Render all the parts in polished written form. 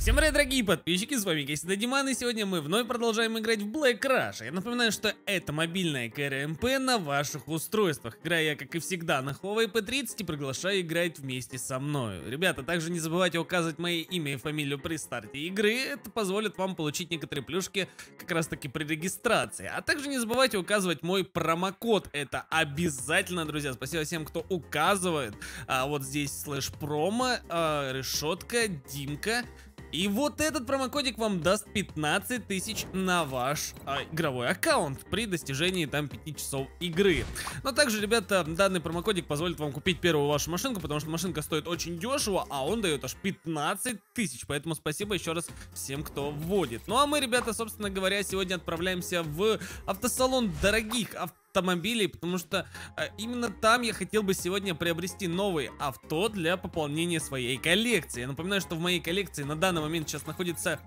Всем привет, дорогие подписчики, с вами Кэсси Диман, и сегодня мы вновь продолжаем играть в Black Rush. Я напоминаю, что это мобильная КРМП на ваших устройствах. Играю я, как и всегда, на Huawei P30 и приглашаю играть вместе со мной. Ребята, также не забывайте указывать мое имя и фамилию при старте игры, это позволит вам получить некоторые плюшки как раз таки при регистрации. А также не забывайте указывать мой промокод, это обязательно, друзья. Спасибо всем, кто указывает. Вот здесь слэш промо, решетка, Димка. И вот этот промокодик вам даст 15 тысяч на ваш игровой аккаунт при достижении там 5 часов игры. Но также, ребята, данный промокодик позволит вам купить первую вашу машинку, потому что машинка стоит очень дешево, а он дает аж 15 тысяч. Поэтому спасибо еще раз всем, кто вводит. Ну а мы, ребята, собственно говоря, сегодня отправляемся в автосалон дорогих автомобилей, потому что именно там я хотел бы сегодня приобрести новые авто для пополнения своей коллекции. Я напоминаю, что в моей коллекции на данный момент сейчас находится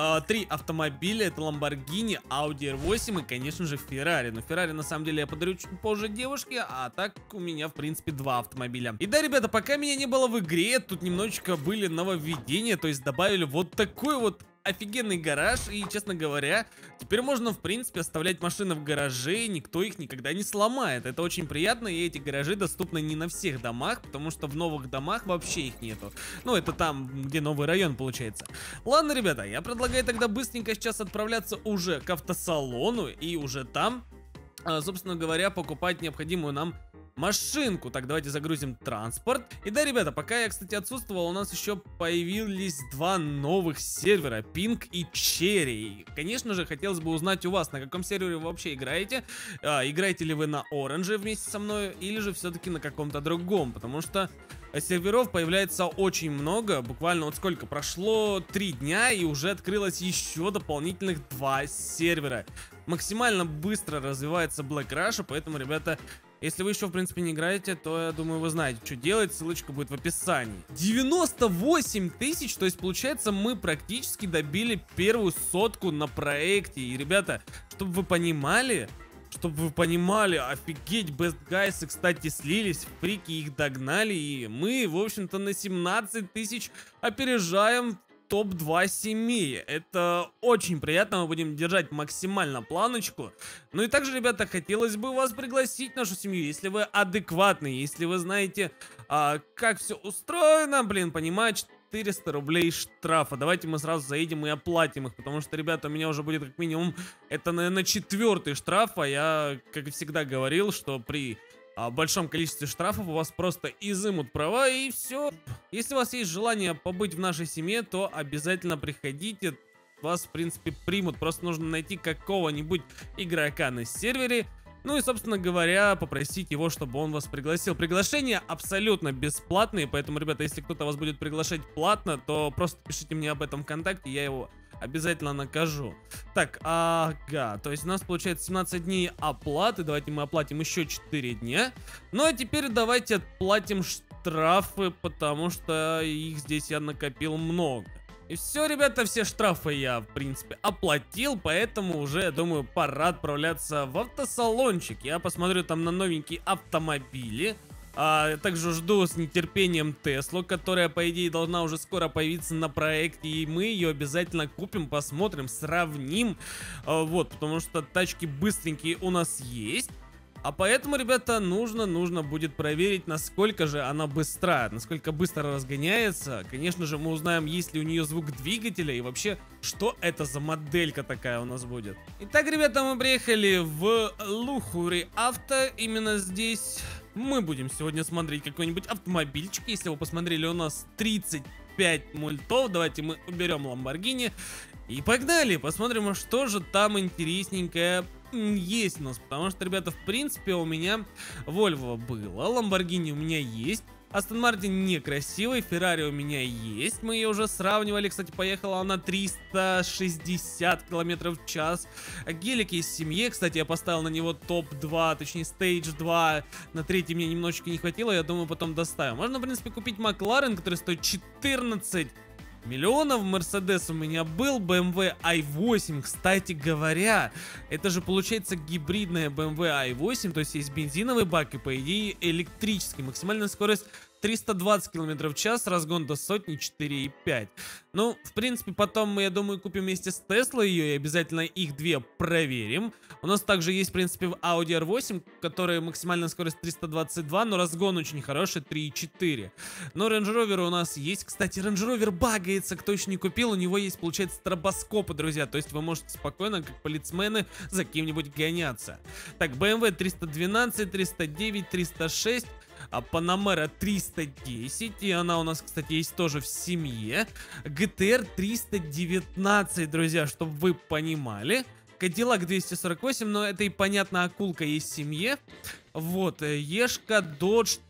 3 автомобиля. Это Lamborghini, Audi R8 и, конечно же, Ferrari. Но Ferrari, на самом деле, я подарю чуть позже девушке, а так у меня, в принципе, 2 автомобиля. И да, ребята, пока меня не было в игре, тут немножечко были нововведения, то есть добавили вот такой вот офигенный гараж, и, честно говоря, теперь можно, в принципе, оставлять машины в гараже, и никто их никогда не сломает. Это очень приятно, и эти гаражи доступны не на всех домах, потому что в новых домах вообще их нету. Ну, это там, где новый район, получается. Ладно, ребята, я предлагаю тогда быстренько сейчас отправляться уже к автосалону, и уже там, собственно говоря, покупать необходимую нам машинку. Так, давайте загрузим транспорт. И да, ребята, пока я, кстати, отсутствовал, у нас еще появились 2 новых сервера, Pink и Cherry. Конечно же, хотелось бы узнать у вас, на каком сервере вы вообще играете. Играете ли вы на Orange вместе со мной, или же все-таки на каком-то другом, потому что серверов появляется очень много. Буквально вот сколько прошло, 3 дня, и уже открылось еще дополнительных 2 сервера. Максимально быстро развивается Black Rush, поэтому, ребята, если вы еще, в принципе, не играете, то, я думаю, вы знаете, что делать. Ссылочка будет в описании. 98 тысяч, то есть, получается, мы практически добили первую сотку на проекте. И, ребята, чтобы вы понимали, офигеть, Best Guys, кстати, слились, фрики их догнали. И мы, в общем-то, на 17 тысяч опережаем топ-2 семьи. Это очень приятно, мы будем держать максимально планочку. Ну и также, ребята, хотелось бы вас пригласить в нашу семью, если вы адекватные, если вы знаете, как все устроено, блин, понимаете, 400 рублей штрафа. Давайте мы сразу заедем и оплатим их, потому что, ребята, у меня уже будет как минимум, это, наверное, 4-й штраф, а я, как и всегда, говорил, что при большом количестве штрафов у вас просто изымут права, и все. Если у вас есть желание побыть в нашей семье, то обязательно приходите. Вас, в принципе, примут. Просто нужно найти какого-нибудь игрока на сервере. Ну и, собственно говоря, попросить его, чтобы он вас пригласил. Приглашения абсолютно бесплатные, поэтому, ребята, если кто-то вас будет приглашать платно, то просто пишите мне об этом ВКонтакте, я его обязательно накажу. Так, ага, то есть у нас получается 17 дней оплаты. Давайте мы оплатим еще 4 дня. Ну а теперь давайте отплатим штрафы, потому что их здесь я накопил много. И все, ребята, все штрафы я, в принципе, оплатил, поэтому уже, я думаю, пора отправляться в автосалончик. Я посмотрю там на новенькие автомобили. Также жду с нетерпением Теслу, которая, по идее, должна уже скоро появиться на проекте. И мы ее обязательно купим, посмотрим, сравним. Вот, потому что тачки быстренькие у нас есть. А поэтому, ребята, нужно будет проверить, насколько же она быстра, насколько быстро разгоняется. Конечно же, мы узнаем, есть ли у нее звук двигателя и вообще, что это за моделька такая у нас будет. Итак, ребята, мы приехали в Luxury Auto. Именно здесь мы будем сегодня смотреть какой-нибудь автомобильчик. Если вы посмотрели, у нас 35 мультов. Давайте мы уберем Lamborghini. И погнали, посмотрим, что же там интересненькое есть у нас. Потому что, ребята, в принципе, у меня Volvo было, Lamborghini у меня есть, Aston Martin некрасивый, Ferrari у меня есть, мы ее уже сравнивали, кстати, поехала она 360 км в час. Гелик есть в семье, кстати, я поставил на него топ-2, точнее, стейдж 2, на 3-й мне немножечко не хватило, я думаю, потом доставим. Можно, в принципе, купить Макларен, который стоит 14 миллионов. Mercedes у меня был, BMW i8, кстати говоря, это же получается гибридная BMW i8, то есть есть бензиновый бак и по идее электрический. Максимальная скорость 320 км в час, разгон до сотни 4,5. Ну, в принципе, потом мы, я думаю, купим вместе с Tesla ее и обязательно их две проверим. У нас также есть, в принципе, в Audi R8, которая максимальная скорость 322, но разгон очень хороший, 3,4. Но Range Rover у нас есть. Кстати, Range Rover багается, кто еще не купил, у него есть, получается, стробоскопы, друзья. То есть вы можете спокойно, как полицмены, за кем-нибудь гоняться. Так, BMW 312, 309, 306. А Panamera 310, и она у нас, кстати, есть тоже в семье. GTR 319, друзья, чтобы вы понимали. Cadillac 248, но это и понятно, акулка есть в семье. Вот, Ешка Dodge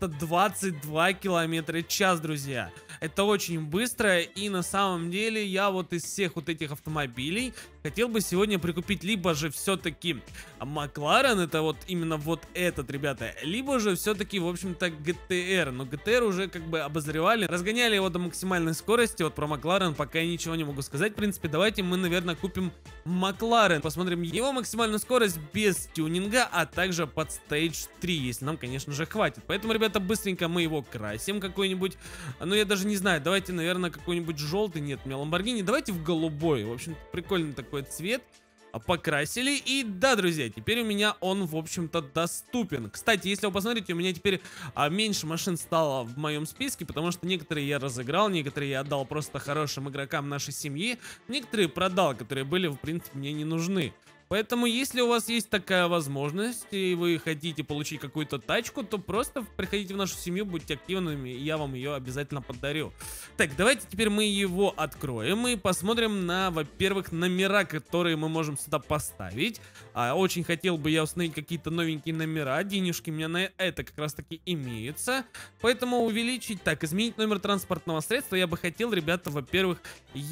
322 км в час, друзья. Это очень быстро, и на самом деле я вот из всех вот этих автомобилей хотел бы сегодня прикупить либо же все-таки Макларен, это вот именно вот этот, ребята, либо же все-таки, в общем-то, GTR. Но GTR уже как бы обозревали, разгоняли его до максимальной скорости. Вот про Макларен пока я ничего не могу сказать. В принципе, давайте мы, наверное, купим Макларен, посмотрим его максимальную скорость без тюнинга, а также под Stage 3, если нам, конечно же, хватит. Поэтому, ребята, быстренько мы его красим какой-нибудь. Ну, я даже не знаю, давайте, наверное, какой-нибудь желтый. Нет, у меня Lamborghini. Давайте в голубой. В общем, прикольный такой цвет. Покрасили. И да, друзья, теперь у меня он, в общем-то, доступен. Кстати, если вы посмотрите, у меня теперь меньше машин стало в моем списке, потому что некоторые я разыграл, некоторые я отдал просто хорошим игрокам нашей семьи, некоторые продал, которые были, в принципе, мне не нужны. Поэтому, если у вас есть такая возможность, и вы хотите получить какую-то тачку, то просто приходите в нашу семью, будьте активными, и я вам ее обязательно подарю. Так, давайте теперь мы его откроем и посмотрим на, во-первых, номера, которые мы можем сюда поставить. Очень хотел бы я установить какие-то новенькие номера, денежки у меня на это как раз-таки имеются. Поэтому увеличить, так, изменить номер транспортного средства я бы хотел, ребята, во-первых,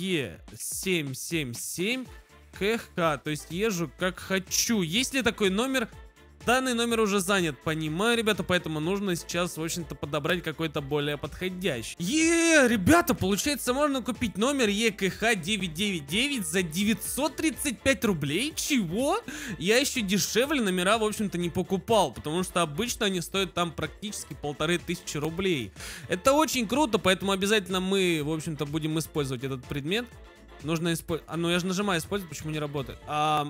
Е777. КХ, то есть езжу как хочу. Есть ли такой номер? Данный номер уже занят, понимаю, ребята, поэтому нужно сейчас, в общем-то, подобрать какой-то более подходящий. Ребята, получается, можно купить номер ЕКХ 999 за 935 рублей? Чего? Я еще дешевле номера, в общем-то, не покупал, потому что обычно они стоят там практически 1500 рублей. Это очень круто, поэтому обязательно мы, в общем-то, будем использовать этот предмет. Нужно использовать. Ну я же нажимаю использовать, почему не работает?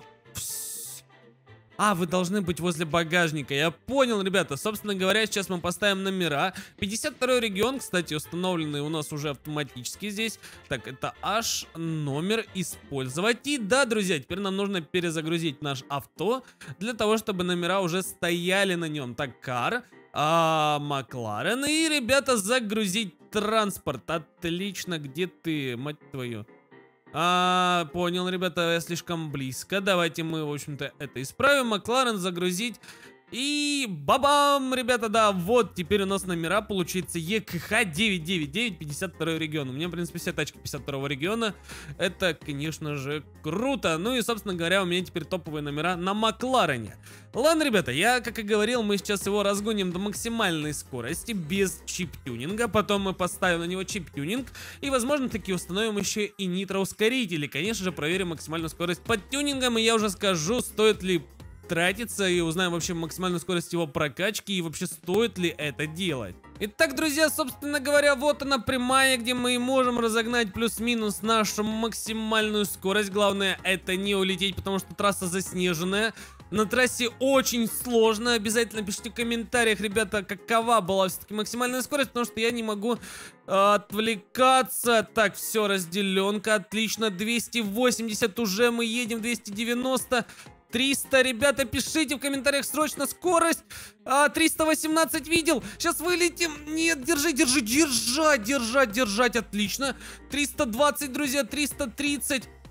Вы должны быть возле багажника. Я понял, ребята. Собственно говоря, сейчас мы поставим номера. 52-й регион, кстати, установленный у нас уже автоматически здесь. Так, это аж номер использовать. И да, друзья, теперь нам нужно перезагрузить наш авто, для того, чтобы номера уже стояли на нем. Так, кар, Макларен. И, ребята, загрузить транспорт. Отлично, где ты, мать твою? Понял, ребята, я слишком близко. Давайте мы, в общем-то, это исправим. Макларен загрузить. И бабам, ребята, да, вот теперь у нас номера, получится ЕКХ 999, 52 регион. У меня, в принципе, все тачки 52 региона. Это, конечно же, круто. Ну и, собственно говоря, у меня теперь топовые номера на Макларене. Ладно, ребята, я, как и говорил, мы сейчас его разгоним до максимальной скорости, без чип-тюнинга. Потом мы поставим на него чип-тюнинг. И, возможно, таки установим еще и нитроускорители. Конечно же, проверим максимальную скорость под тюнингом. И я уже скажу, стоит ли тратиться, и узнаем вообще максимальную скорость его прокачки, и вообще стоит ли это делать. Итак, друзья, собственно говоря, вот она прямая, где мы можем разогнать плюс-минус нашу максимальную скорость. Главное, это не улететь, потому что трасса заснеженная. На трассе очень сложно. Обязательно пишите в комментариях, ребята, какова была все-таки максимальная скорость, потому что я не могу отвлекаться. Так, все, разделенка, отлично. 280 уже, мы едем, 290. 300, ребята, пишите в комментариях срочно скорость. 318 видел. Сейчас вылетим. Нет, держать, отлично. 320, друзья, 330.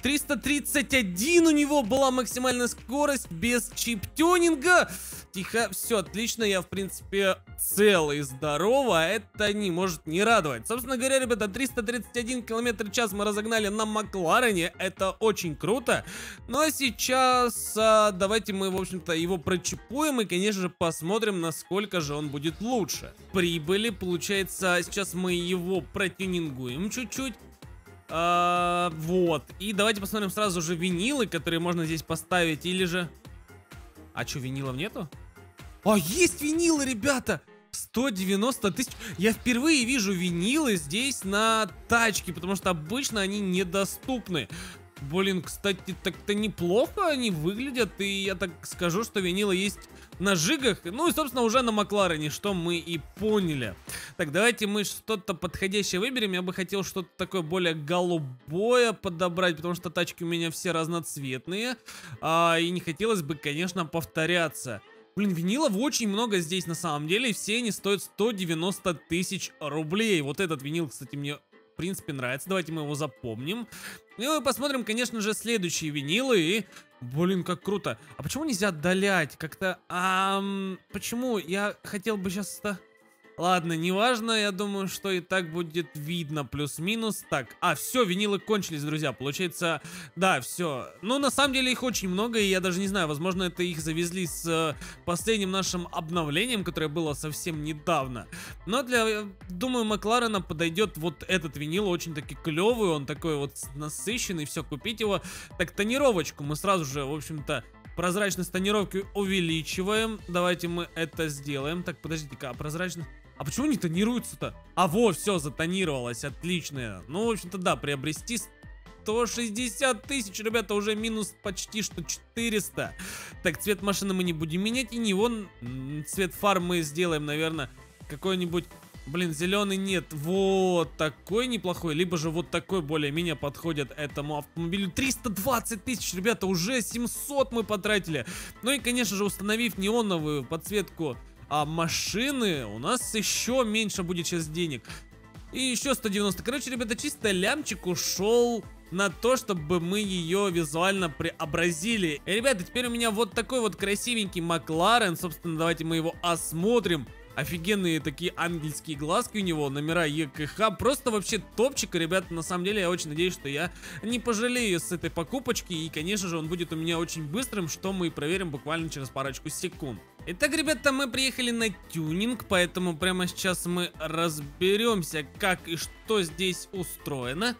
331 у него была максимальная скорость без чип-тюнинга. Тихо, все отлично, я в принципе цел и здоров, а это не может не радовать. Собственно говоря, ребята, 331 км в час мы разогнали на Макларене, это очень круто. Ну а сейчас давайте мы, в общем-то, его прочипуем и, конечно же, посмотрим, насколько же он будет лучше. Прибыли, получается, сейчас мы его протюнингуем чуть-чуть. Вот, и давайте посмотрим сразу же винилы, которые можно здесь поставить, или же... А что, винилов нету? А, есть винилы, ребята! 190 тысяч. Я впервые вижу винилы здесь на тачке, потому что обычно они недоступны. Блин, кстати, так-то неплохо они выглядят, и я так скажу, что винилы есть на Жигах, ну и, собственно, уже на Макларене, что мы и поняли. Так, давайте мы что-то подходящее выберем. Я бы хотел что-то такое более голубое подобрать, потому что тачки у меня все разноцветные, и не хотелось бы, конечно, повторяться. Блин, винилов очень много здесь на самом деле, и все они стоят 190 тысяч рублей. Вот этот винил, кстати, мне... в принципе, нравится. Давайте мы его запомним. Ну и посмотрим, конечно же, следующие винилы. И, блин, как круто. А почему нельзя отдалять? Как-то... почему? Я хотел бы сейчас... Ладно, неважно, я думаю, что и так будет видно плюс-минус. Так, все, винилы кончились, друзья. Получается, да, все. Ну, на самом деле их очень много, и я даже не знаю, возможно, это их завезли с последним нашим обновлением, которое было совсем недавно. Но для, думаю, Макларена подойдет вот этот винил, очень таки клевый, он такой вот насыщенный, все, купить его. Так, тонировочку мы сразу же, в общем-то, прозрачность тонировки увеличиваем. Давайте мы это сделаем. Так, подождите-ка, а прозрачность... А почему не тонируется-то? Все, затонировалось, отлично. Ну, в общем-то, да, приобрести 160 тысяч, ребята, уже минус почти что 400. Так, цвет машины мы не будем менять, и не вон цвет фар мы сделаем, наверное, какой-нибудь... Блин, зеленый нет, вот такой неплохой, либо же вот такой более-менее подходит этому автомобилю. 320 тысяч, ребята, уже 700 мы потратили. Ну и, конечно же, установив неоновую подсветку машины, у нас еще меньше будет сейчас денег. И еще 190. Короче, ребята, чисто лямчик ушел на то, чтобы мы ее визуально преобразили. И, ребята, теперь у меня вот такой вот красивенький Макларен. Собственно, давайте мы его осмотрим. Офигенные такие ангельские глазки у него, номера ЕКХ, просто вообще топчик, ребята, на самом деле я очень надеюсь, что я не пожалею с этой покупочки, и, конечно же, он будет у меня очень быстрым, что мы и проверим буквально через парочку секунд. Итак, ребята, мы приехали на тюнинг, поэтому прямо сейчас мы разберемся, как и что здесь устроено.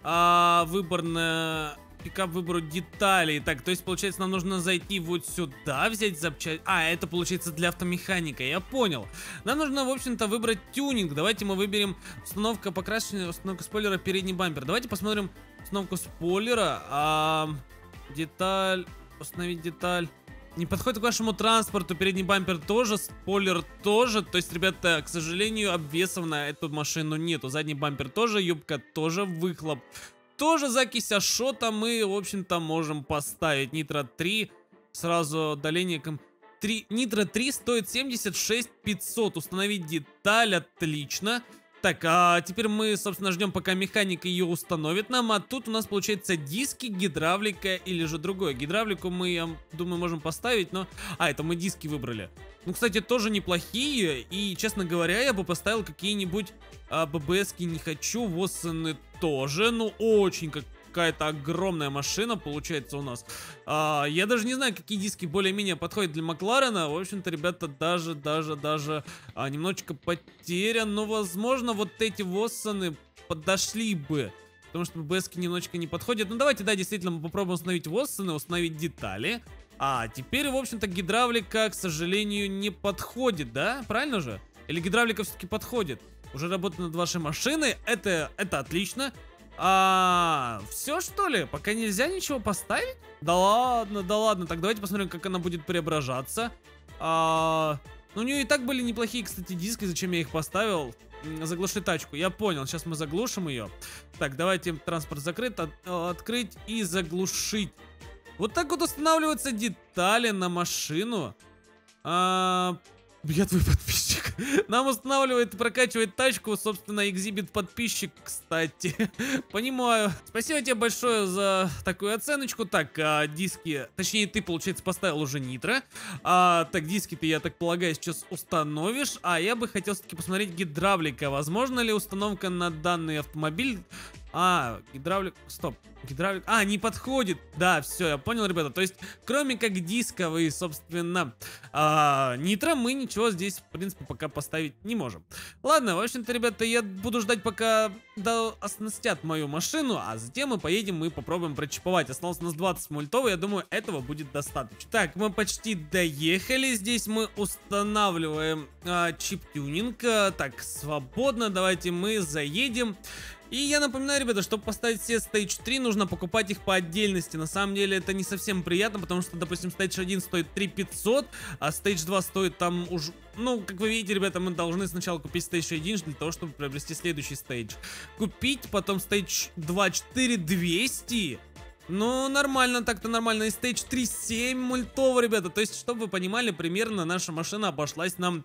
Выбор на... Пикап выбору деталей. Так, то есть, получается, нам нужно зайти вот сюда, взять запчасть. Это получается для автомеханика, я понял. Нам нужно, в общем-то, выбрать тюнинг. Давайте мы выберем установка покрашивания, установка спойлера, передний бампер. Давайте посмотрим установку спойлера. Деталь, установить деталь. Не подходит к вашему транспорту, передний бампер тоже, спойлер тоже. То есть, ребята, к сожалению, обвесов на эту машину нету. Задний бампер тоже, юбка тоже, выхлоп тоже, закись Ашота мы, в общем-то, можем поставить. Нитро 3, сразу удаление... Нитро 3 стоит 76 500. Установить деталь, отлично. Так, теперь мы, собственно, ждем, пока механик ее установит нам. А тут у нас, получается, диски, гидравлика или же другое. Гидравлику мы, я думаю, можем поставить, но... это мы диски выбрали. Ну, кстати, тоже неплохие. И, честно говоря, я бы поставил какие-нибудь ББСки не хочу. Воссены тоже. Ну, очень какая-то огромная машина получается у нас. Я даже не знаю, какие диски более-менее подходят для Макларена. В общем-то, ребята, даже немножечко потерян. Но, возможно, вот эти Воссены подошли бы. Потому что ББСки немножечко не подходят. Ну, давайте, да, действительно, мы попробуем установить Воссены, установить детали. Теперь, в общем-то, гидравлика, к сожалению, не подходит, да? Правильно же? Или гидравлика все-таки подходит? Уже работает над вашей машиной. Это отлично. Все, что ли? Пока нельзя ничего поставить? Да ладно. Так, давайте посмотрим, как она будет преображаться. Ну, у нее и так были неплохие, кстати, диски. Зачем я их поставил? Заглушить тачку. Я понял. Сейчас мы заглушим ее. Так, давайте транспорт закрыть, открыть и заглушить. Вот так вот устанавливаются детали на машину. Я твой подписчик. Нам устанавливает и прокачивает тачку, собственно, экзибит подписчик, кстати. Понимаю. Спасибо тебе большое за такую оценочку. Так, диски, точнее, ты, получается, поставил уже нитро. Так, диски ты, я так полагаю, сейчас установишь. А я бы хотел все-таки посмотреть гидравлика. Возможно ли установка на данный автомобиль? Гидравлик, стоп. Гидравлик, не подходит. Да, все, я понял, ребята. То есть, кроме как дисковый, собственно, нитро, мы ничего здесь, в принципе, пока поставить не можем. Ладно, в общем-то, ребята, я буду ждать, пока оснастят мою машину, а затем мы поедем и попробуем прочиповать. Осталось у нас 20 мультов, и я думаю, этого будет достаточно. Так, мы почти доехали. Здесь мы устанавливаем чип-тюнинг. Так, свободно, давайте мы заедем. И я напоминаю, ребята, чтобы поставить все Stage 3, нужно покупать их по отдельности. На самом деле это не совсем приятно, потому что, допустим, Stage 1 стоит 3500, а Stage 2 стоит там уж... Ну, как вы видите, ребята, мы должны сначала купить Stage 1 для того, чтобы приобрести следующий Stage. Купить, потом Stage 2 4200... Ну, нормально, так-то нормально. И Stage 3 7 мультов, ребята. То есть, чтобы вы понимали, примерно наша машина обошлась нам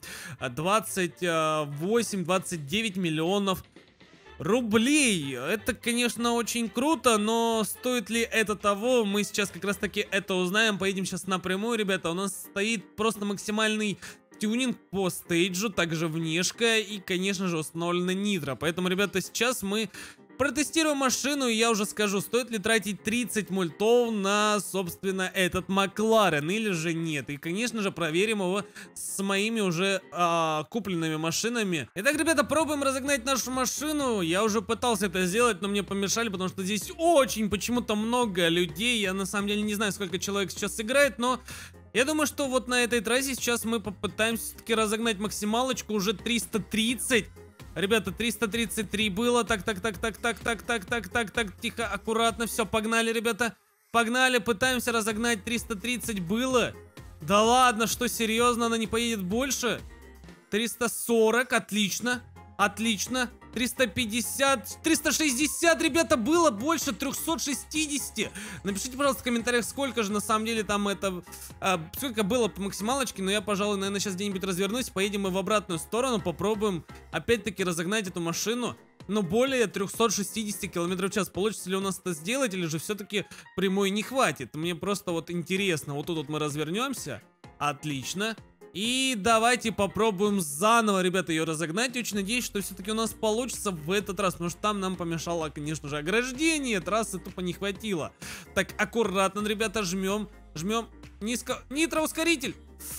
28-29 миллионов рублей. Это, конечно, очень круто, но стоит ли это того? Мы сейчас как раз таки это узнаем. Поедем сейчас напрямую, ребята. У нас стоит просто максимальный тюнинг по стейджу, также внешка и, конечно же, установлена нитро. Поэтому, ребята, сейчас мы протестируем машину, и я уже скажу, стоит ли тратить 30 мультов на, собственно, этот Макларен или же нет. И, конечно же, проверим его с моими уже купленными машинами. Итак, ребята, пробуем разогнать нашу машину. Я уже пытался это сделать, но мне помешали, потому что здесь очень почему-то много людей. Я, на самом деле, не знаю, сколько человек сейчас играет, но... Я думаю, что вот на этой трассе сейчас мы попытаемся все-таки разогнать максималочку, уже 330. Ребята, 333 было. Так, тихо, аккуратно. Все, погнали, ребята. Погнали, пытаемся разогнать. 330 было. Да ладно, что, серьезно, она не поедет больше? 340, отлично. Отлично. 350, 360, ребята, было больше 360. Напишите, пожалуйста, в комментариях, сколько же на самом деле там это... сколько было по максималочке, но я, пожалуй, наверное, сейчас где-нибудь развернусь. Поедем мы в обратную сторону, попробуем опять-таки разогнать эту машину. Но более 360 км в час. Получится ли у нас это сделать, или же все-таки прямой не хватит? Мне просто вот интересно. Вот тут вот мы развернемся. Отлично. И давайте попробуем заново, ребята, ее разогнать. Очень надеюсь, что все-таки у нас получится в этот раз, потому что там нам помешало, конечно же, ограждение. Трассы тупо не хватило. Так, аккуратно, ребята, жмем. Жмем низко. Нитроускоритель.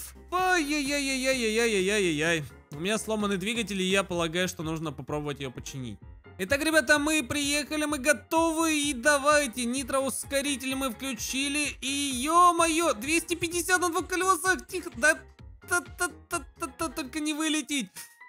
Ай-яй-яй-яй-яй-яй-яй-яй-яй. У меня сломанный двигатель, и я полагаю, что нужно попробовать ее починить. Итак, ребята, мы приехали, мы готовы. И давайте, нитроускоритель мы включили. И, ё-моё, 250 на двух колесах. Тихо, да... Только не вылететь.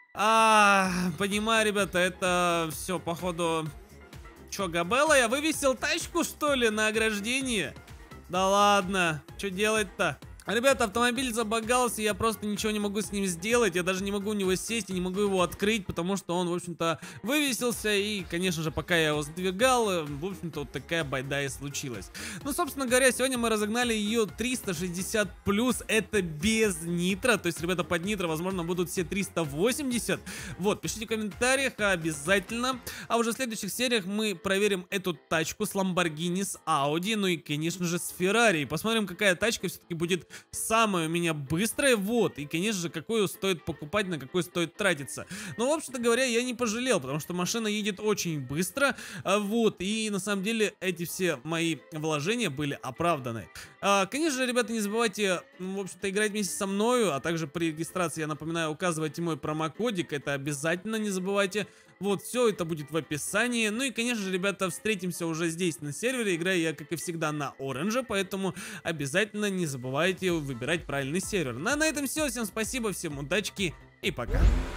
Понимаю, ребята, это все, походу... Чё, Габелла, я вывесил тачку, что ли, на ограждение? Да ладно, что делать-то? Ребята, автомобиль забагался, я просто ничего не могу с ним сделать. Я даже не могу у него сесть и не могу его открыть, потому что он, в общем-то, вывесился. И, конечно же, пока я его сдвигал, в общем-то, вот такая байда и случилась. Ну, собственно говоря, сегодня мы разогнали ее 360 плюс. Это без нитро. То есть, ребята, под нитро, возможно, будут все 380. Вот, пишите в комментариях обязательно. А уже в следующих сериях мы проверим эту тачку с Lamborghini, с Audi, ну и, конечно же, с Ferrari. Посмотрим, какая тачка все-таки будет самая у меня быстрая, вот, и, конечно же, какую стоит покупать, на какую стоит тратиться. Но, в общем-то говоря, я не пожалел, потому что машина едет очень быстро, вот, и, на самом деле, эти все мои вложения были оправданы. Конечно же, ребята, не забывайте, в общем-то, играть вместе со мною, а также при регистрации, я напоминаю, указывайте мой промокодик, это обязательно не забывайте. Вот, все это будет в описании. Ну и, конечно же, ребята, встретимся уже здесь на сервере. Играю я, как и всегда, на Оранже, поэтому обязательно не забывайте выбирать правильный сервер. Ну а на этом все. Всем спасибо, всем удачки и пока.